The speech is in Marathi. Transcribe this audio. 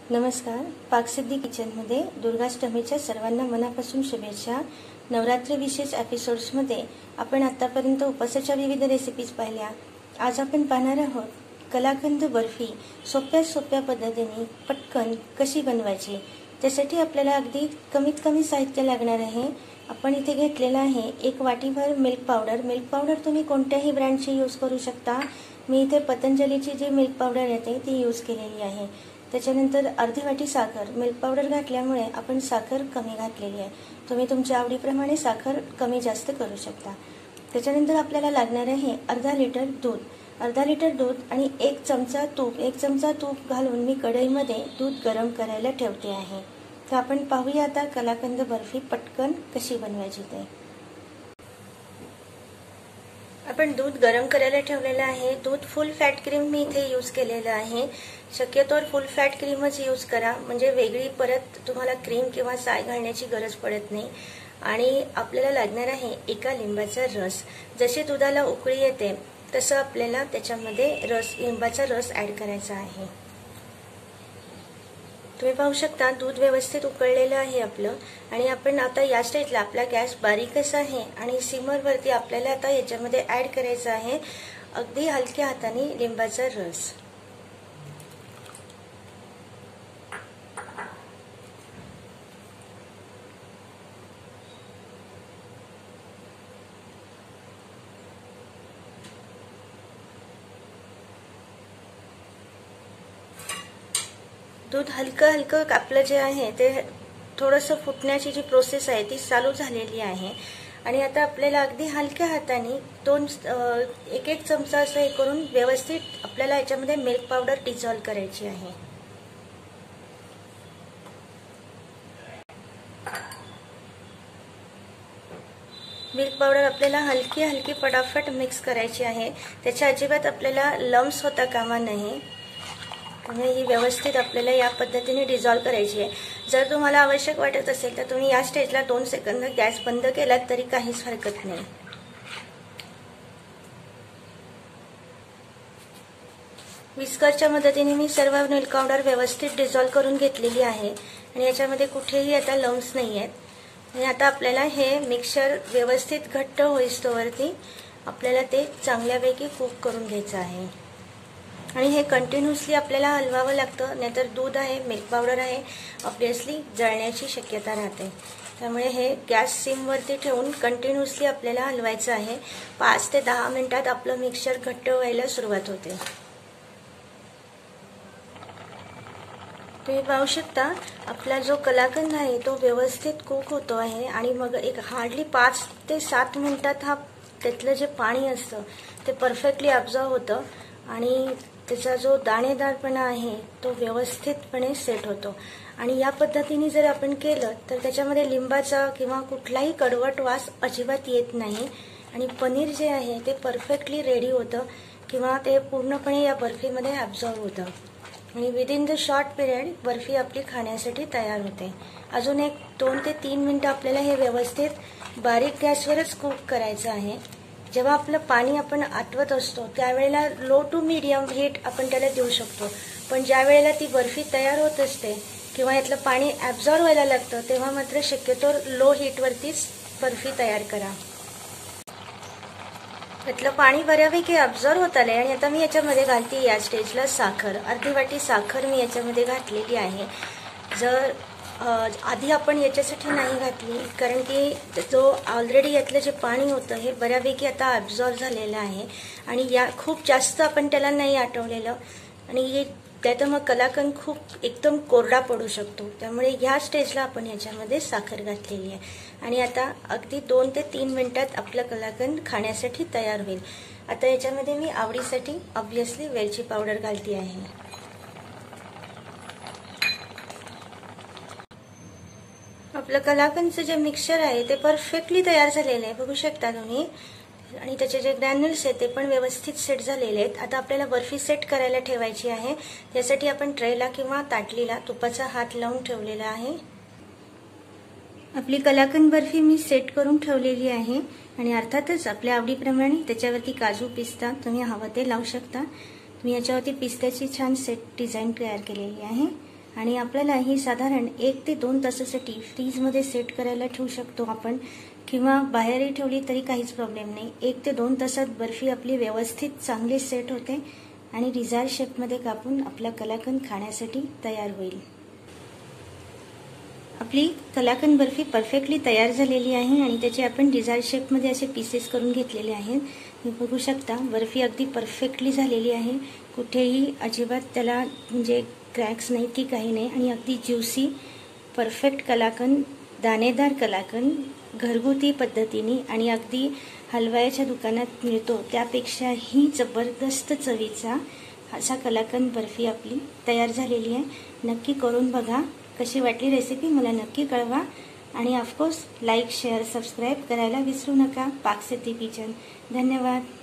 नमस्कार. पाकसिद्धी किचनमध्ये दुर्गाष्टमीच्या सर्वांना मनापासून शुभेच्छा. नवरात्री विशेष एपिसोड्समध्ये आपण आतापर्यंत उपवासाच्या विविध रेसिपीज पाहिल्या. आज आपण पाहणार आहोत कलाकंद बर्फी सोप्या पद्धतीने पटकन कशी बनवायची. त्यासाठी आपल्याला अगदी कमीत कमी साहित्य लागणार आहे. आपण इथे घेतलेला आहे 1 वाटीभर मिल्क पावडर. मिल्क पावडर तुम्ही कोणत्याही ब्रँडची यूज करू शकता. मी इथे पतंजलीची जी मिल्क पावडर येते ती यूज केलेली आहे. त्याच्यानंतर अर्धी वाटी साखर. मिल्क पावडर घातल्यामुळे आपण साखर कमी घातलेली आहे. तुम्ही तुमच्या आवडीप्रमाणे साखर कमी जास्त करू शकता. त्याच्यानंतर आपल्याला लागणार आहे अर्धा लिटर दूध. अर्धा लिटर दूध आणि 1 चमचा तूप. 1 चमचा तूप घालून मी कढईमध्ये दूध गरम करायला ठेवते आहे. तर आपण पाहूया आता कलाकंद बर्फी पटकन कशी बनवायची ते. आपण दूध गरम करायला ठेवलेलं आहे. दूध फुल फॅट क्रीम मी इथे यूज केलेलं आहे. शक्यतोवर फुल फॅट क्रीमच यूज करा, म्हणजे वेगळी परत तुम्हाला क्रीम किंवा साय घालण्याची गरज पडत नाही. आणि आपल्याला लागणार आहे 1 लिंबाचा रस. जशी दुधाला उकळी येते तसं आपल्याला त्याच्यामध्ये लिंबाचा रस ऍड करायचा आहे. तुम्ही पाहू शकता दूध व्यवस्थित उकळलेलं आहे आपलं. आणि आपण आता या स्टेजला आपला गॅस बारीकच आहे आणि सिमरवरती आपल्याला आता याच्यामध्ये ऍड करायचा आहे अगदी हलक्या हाताने लिंबाचा रस. दूध हलकं आपलं जे आहे ते थोडंसं फुटण्याची जी प्रोसेस आहे ती चालू झालेली आहे. आणि आता आपल्याला अगदी हलक्या हाताने 1 चमचा असं हे करून व्यवस्थित आपल्याला याच्यामध्ये मिल्क पावडर डिझॉल्व करायची आहे. मिल्क पावडर आपल्याला हलकी फटाफट मिक्स करायची आहे. त्याच्या अजिबात आपल्याला लम्स होता कामा नये. त्यामुळे ही व्यवस्थित आपल्याला या पद्धतीने डिझॉल्व करायची आहे. जर तुम्हाला आवश्यक वाटत असेल तर तुम्ही या स्टेजला 2 सेकंद गॅस बंद केलात तरी काहीच हरकत नाही. विस्करच्या मदतीने मी सर्व मिल्क पावडर व्यवस्थित डिझॉल्व करून घेतलेली आहे आणि याच्यामध्ये कुठेही आता लम्स नाही आहेत. आणि आता आपल्याला हे मिक्सचर व्यवस्थित घट्ट होईस्तोवरती आपल्याला ते चांगल्यापैकी कुक करून घ्यायचं आहे. आणि हे कंटिन्युअसली आपल्याला हलवावं लागतं, नाहीतर दूध आहे मिल्क पावडर आहे ऑब्वियसली जळण्याची शक्यता राहते. त्यामुळे हे गॅस सिमवरती ठेवून कंटिन्युअसली आपल्याला हलवायचं आहे. 5 ते 10 मिनिटात आपलं मिक्सचर घट्ट व्हायला सुरुवात होते. तुम्ही पाहू शकता आपला जो कलाकंद आहे तो व्यवस्थित कुक होतो आहे. आणि मग एक हार्डली 5 ते 7 मिनिटात त्यातलं जे पाणी असतं ते परफेक्टली ॲब्झॉर्ब होतं आणि त्याचा जो दाणेदारपणा आहे तो व्यवस्थितपणे सेट होतो. आणि या पद्धतीने जर आपण केलं तर त्याच्यामध्ये लिंबाचा किंवा कुठलाही कडवट वास अजिबात येत नाही. आणि पनीर जे आहे ते परफेक्टली रेडी होतं किंवा ते पूर्णपणे या बर्फीमध्ये ॲब्झॉर्ब होतं. आणि विदिन द शॉर्ट पिरियड बर्फी आपली खाण्यासाठी तयार होते. अजून 2 ते 3 मिनिटं आपल्याला हे व्यवस्थित बारीक गॅसवरच कुक करायचं आहे. जेव्हा आपलं पाणी आपण आटवत असतो त्यावेळेला लो टू मीडियम हीट आपण त्याला देऊ शकतो. पण ज्या वेळेला ती बर्फी तयार होत असते किंवा यातलं पाणी ॲब्झॉर्ब व्हायला लागतं तेव्हा मात्र शक्यतो लो हीटवरतीच बर्फी तयार करा. यातलं पाणी बऱ्यापैकी ॲब्झॉर्ब होत आलंय. आणि आता मी याच्यामध्ये घालते या स्टेजला साखर. अर्धी वाटी साखर मी याच्यामध्ये घातलेली आहे. जर आधी आपण याच्यासाठी नाही घातली कारण की जो ऑलरेडी यातलं जे पाणी होतं हे बऱ्यापैकी आता ॲब्झॉर्ब झालेलं आहे आणि या खूप जास्त आपण त्याला नाही आटवलेलं आणि त्यात मग कलाकंद खूप एकदम कोरडा पडू शकतो. त्यामुळे ह्या स्टेजला आपण याच्यामध्ये साखर घातलेली आहे. आणि आता अगदी 2 ते 3 मिनिटात आपलं कलाकंद खाण्यासाठी तयार होईल. आता याच्यामध्ये मी आवडीसाठी ऑब्वियसली वेलची पावडर घालते आहे. आपलं कलाकंदचं जे मिक्सचर आहे ते परफेक्टली तयार झालेलं आहे, बघू शकता तुम्ही. आणि त्याचे जे ग्रॅन्युल्स आहेत ते पण व्यवस्थित सेट झालेले आहेत. आता आपल्याला बर्फी सेट करायला ठेवायची आहे. त्यासाठी आपण ट्रेला किंवा ताटलीला तुपाचा हात लावून ठेवलेला आहे. आपली कलाकंद बर्फी मी सेट करून ठेवलेली आहे. आणि अर्थातच आपल्या आवडीप्रमाणे त्याच्यावरती काजू पिस्ता तुम्ही हवं ते लावू शकता. मी याच्यावरती पिस्त्याची छान सेट डिझाईन तयार केलेली आहे. आणि आपल्याला ही साधारण 1 ते 2 तासासाठी फ्रीजमध्ये सेट करायला ठेवू शकतो आपण, किंवा बाहेरही ठेवली तरी काहीच प्रॉब्लेम नाही. 1 ते 2 तासात बर्फी आपली व्यवस्थित चांगली सेट होते आणि डिझायर शेपमध्ये कापून आपला कलाकंद खाण्यासाठी तयार होईल. आपली कलाकंद बर्फी परफेक्टली तयार झालेली आहे आणि त्याचे आपण डिझायर शेपमध्ये असे पीसेस करून घेतलेले आहेत. तुम्ही बघू शकता बर्फी अगदी परफेक्टली झालेली आहे. कुठेही अजिबात त्याला म्हणजे क्रॅक्स नाहीत की काही नाही, आणि अगदी ज्युसी परफेक्ट कलाकंद, दाणेदार कलाकंद घरगुती पद्धतीने आणि अगदी हलवायाच्या दुकानात मिळतो त्यापेक्षाही जबरदस्त चवीचा असा कलाकंद बर्फी आपली तयार झालेली आहे. नक्की करून बघा. कशी वाटली रेसिपी मला नक्की कळवा, आणि ऑफकोर्स लाईक, शेअर, सबस्क्राईब करायला विसरू नका. पाकसिद्धी किचन. धन्यवाद.